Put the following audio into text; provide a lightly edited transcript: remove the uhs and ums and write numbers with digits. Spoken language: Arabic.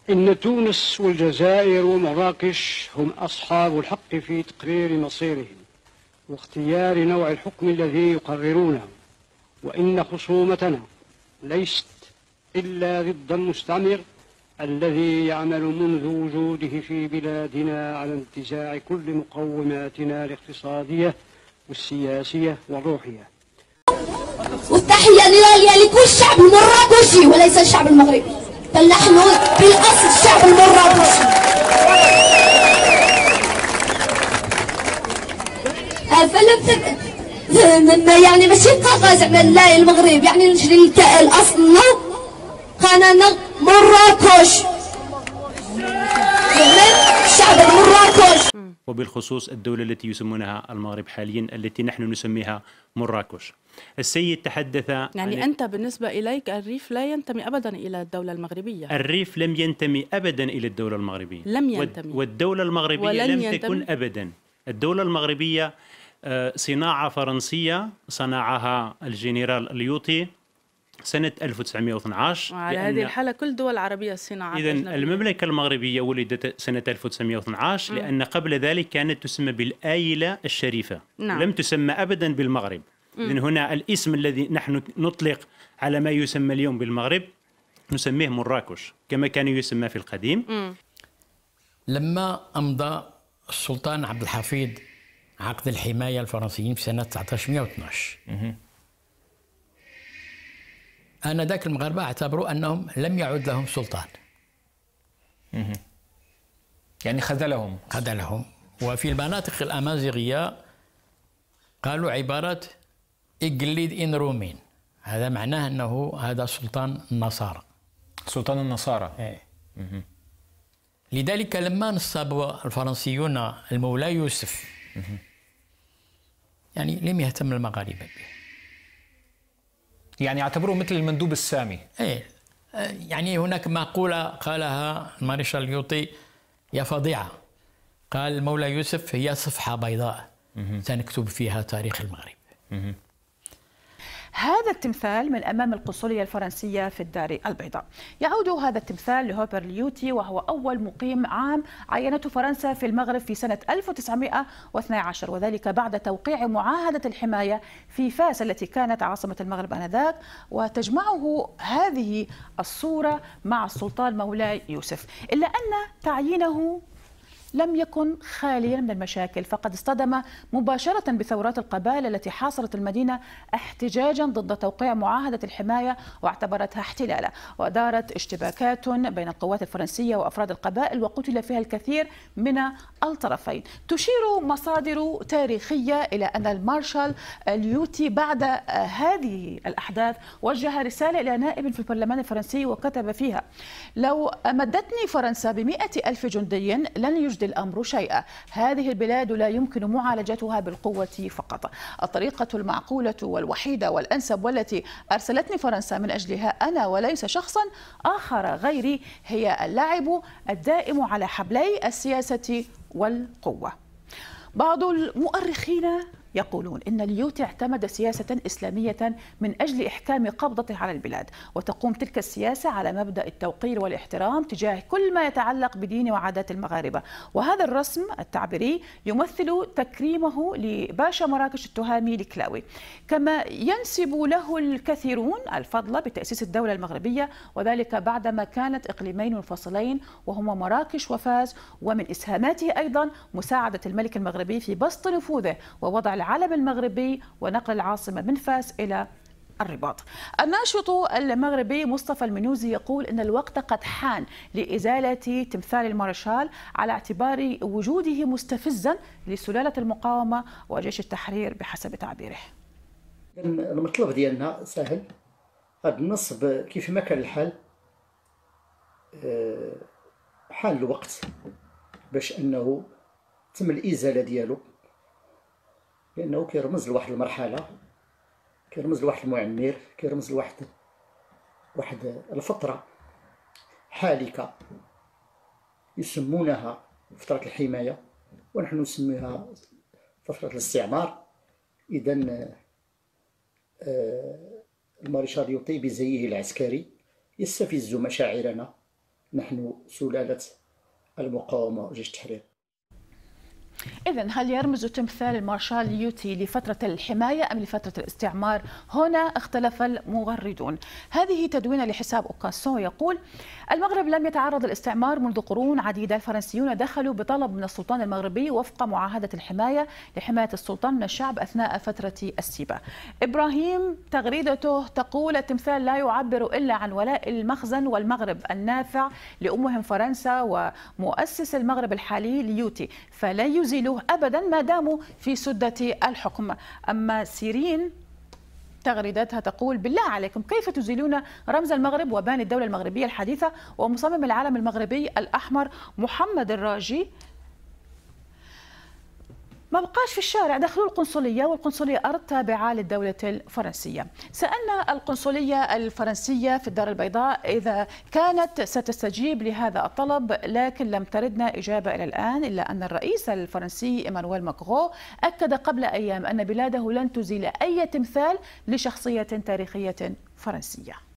إن تونس والجزائر ومراكش هم أصحاب الحق في تقرير مصيرهم واختيار نوع الحكم الذي يقررونه، وإن خصومتنا ليست إلا ضد المستعمر الذي يعمل منذ وجوده في بلادنا على انتزاع كل مقوماتنا الاقتصادية والسياسية والروحية. والتحية لكل الشعب المراكشي وليس الشعب المغربي، بل نحن بالأصل الشعب المراكشي. يعني ماشي قاقا زعما لا المغرب، يعني نجري الأصل قنانا مراكش، الشعب المراكش. وبالخصوص الدولة التي يسمونها المغرب حاليا التي نحن نسميها مراكش. السيد تحدث يعني أنت بالنسبة إليك الريف لا ينتمي أبدا إلى الدولة المغربية. الريف لم ينتمي أبدا إلى الدولة المغربية، لم ينتمي، والدولة المغربية لم تكن أبدا. الدولة المغربية صناعة فرنسية صنعها الجنرال اليوطي سنة 1912. وعلى هذه الحالة كل دول العربية الصناعات إذن المملكة المغربية ولدت سنة 1912 لأن قبل ذلك كانت تسمى بالآيلة الشريفة. نعم. لم تسمى أبدا بالمغرب. إذن هنا الاسم الذي نحن نطلق على ما يسمى اليوم بالمغرب نسميه مراكش كما كان يسمى في القديم. لما أمضى السلطان عبد الحفيظ عقد الحماية الفرنسيين في سنة 1912 آنذاك المغاربة اعتبروا أنهم لم يعد لهم سلطان. يعني خذلهم. وفي المناطق الأمازيغية قالوا عبارة إجليد إن رومين، هذا معناه أنه هذا سلطان النصارى. سلطان النصارى. إيه. لذلك لما نصب الفرنسيون المولاي يوسف يعني لم يهتم المغاربة به، يعني اعتبروه مثل المندوب السامي. ايه، يعني هناك مقولة قالها المارشال اليوطي يا فظيعة، قال المولى يوسف هي صفحة بيضاء سنكتب فيها تاريخ المغرب. هذا التمثال من أمام القنصلية الفرنسية في الدار البيضاء. يعود هذا التمثال لهوبر اليوتي، وهو أول مقيم عام عينته فرنسا في المغرب في سنة 1912، وذلك بعد توقيع معاهدة الحماية في فاس التي كانت عاصمة المغرب آنذاك، وتجمعه هذه الصورة مع السلطان مولاي يوسف. إلا أن تعيينه لم يكن خاليا من المشاكل، فقد اصطدم مباشرة بثورات القبائل التي حاصرت المدينة احتجاجا ضد توقيع معاهدة الحماية واعتبرتها احتلالا، ودارت اشتباكات بين القوات الفرنسية وأفراد القبائل وقتل فيها الكثير من الطرفين. تشير مصادر تاريخية إلى أن المارشال اليوتي بعد هذه الأحداث وجه رسالة إلى نائب في البرلمان الفرنسي وكتب فيها: لو مدتني فرنسا ب100,000 جندي لن يجدي الأمر شيئا، هذه البلاد لا يمكن معالجتها بالقوة فقط، الطريقة المعقولة والوحيدة والأنسب والتي أرسلتني فرنسا من أجلها أنا وليس شخصا آخر غيري هي اللعب الدائم على حبلي السياسة والقوة. بعض المؤرخين يقولون إن اليوتي اعتمد سياسة إسلامية من أجل إحكام قبضته على البلاد، وتقوم تلك السياسة على مبدأ التوقير والاحترام تجاه كل ما يتعلق بدين وعادات المغاربة، وهذا الرسم التعبيري يمثل تكريمه لباشا مراكش التهامي الكلاوي، كما ينسب له الكثيرون الفضل بتأسيس الدولة المغربية، وذلك بعدما كانت إقليمين منفصلين وهما مراكش وفاس، ومن إسهاماته أيضا مساعدة الملك المغربي في بسط نفوذه ووضع العلم المغربي ونقل العاصمة من فاس إلى الرباط. الناشط المغربي مصطفى المنوزي يقول إن الوقت قد حان لإزالة تمثال المارشال على اعتبار وجوده مستفزا لسلالة المقاومة وجيش التحرير بحسب تعبيره. المطلب ديالنا سهل، هذا النصب كيف ما كان الحال حان الوقت باش أنه تم الإزالة ديالو، لأنه كيرمز لواحد المرحلة، كيرمز لواحد المعمر، كيرمز لواحد الفترة حالكة يسمونها فترة الحماية ونحن نسميها فترة الاستعمار. إذن المارشال يوطي بزيه العسكري يستفز مشاعرنا نحن سلالة المقاومة وجيش التحرير. إذن هل يرمز تمثال المارشال يوتي لفترة الحماية أم لفترة الاستعمار؟ هنا اختلف المغردون. هذه تدوينة لحساب أوكاسون يقول: المغرب لم يتعرض للاستعمار منذ قرون عديدة. الفرنسيون دخلوا بطلب من السلطان المغربي وفق معاهدة الحماية لحماية السلطان من الشعب أثناء فترة السيبة. إبراهيم تغريدته تقول: التمثال لا يعبر إلا عن ولاء المخزن والمغرب النافع لأمهم فرنسا ومؤسس المغرب الحالي ليوتي، فلا يزيلوه أبدا ما داموا في سدة الحكم. أما سيرين تغريدتها تقول: بالله عليكم كيف تزيلون رمز المغرب وباني الدولة المغربية الحديثة ومصمم العلم المغربي الأحمر محمد الراجي؟ ما بقاش في الشارع، دخلوا القنصلية، والقنصلية أرض تابعة للدولة الفرنسية. سألنا القنصلية الفرنسية في الدار البيضاء إذا كانت ستستجيب لهذا الطلب، لكن لم تردنا إجابة إلى الآن، إلا أن الرئيس الفرنسي إيمانويل ماكرون أكد قبل أيام أن بلاده لن تزيل أي تمثال لشخصية تاريخية فرنسية.